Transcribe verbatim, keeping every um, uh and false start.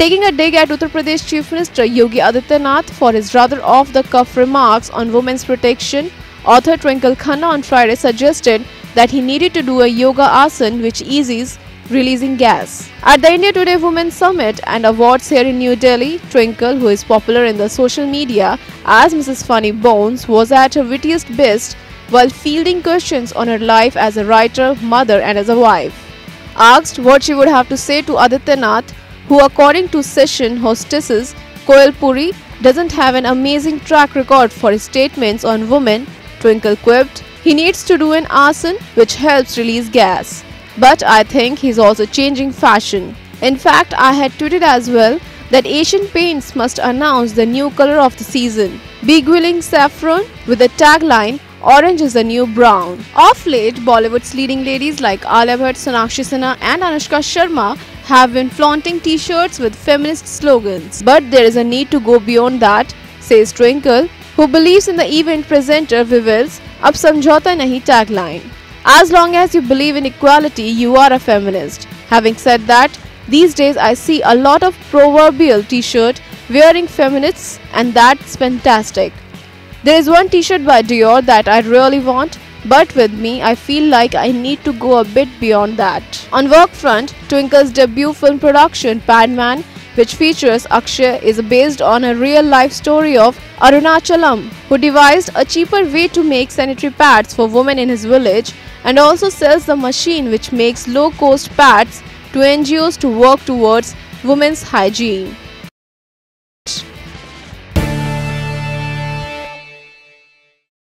Taking a dig at Uttar Pradesh Chief Minister Yogi Adityanath for his rather off-the-cuff remarks on women's protection, author Twinkle Khanna on Friday suggested that he needed to do a yoga asana which eases releasing gas. At the India Today Women's Summit and Awards here in New Delhi, Twinkle, who is popular in the social media as Missus Funny Bones, was at her wittiest best while fielding questions on her life as a writer, mother and as a wife. Asked what she would have to say to Adityanath, who according to session hostesses Koel Puri doesn't have an amazing track record for his statements on women, Twinkle quipped, he needs to do an asana which helps release gas. But I think he's also changing fashion. In fact, I had tweeted as well that Asian Paints must announce the new color of the season, beguiling saffron with the tagline, "Orange is the new brown." Of late, Bollywood's leading ladies like Alia Bhatt, Sonakshi Sinha and Anushka Sharma have been flaunting t-shirts with feminist slogans. But there is a need to go beyond that, says Twinkle, who believes in the event presenter Vivil's "Ab Samjhauta Nahi" tagline. As long as you believe in equality, you are a feminist. Having said that, these days I see a lot of proverbial t-shirt wearing feminists, and that's fantastic. There is one t-shirt by Dior that I really want, but with me I feel like I need to go a bit beyond that. On work front, Twinkle's debut film production Padman, which features Akshay, is based on a real-life story of Arunachalam, who devised a cheaper way to make sanitary pads for women in his village and also sells the machine which makes low-cost pads to N G Os to work towards women's hygiene.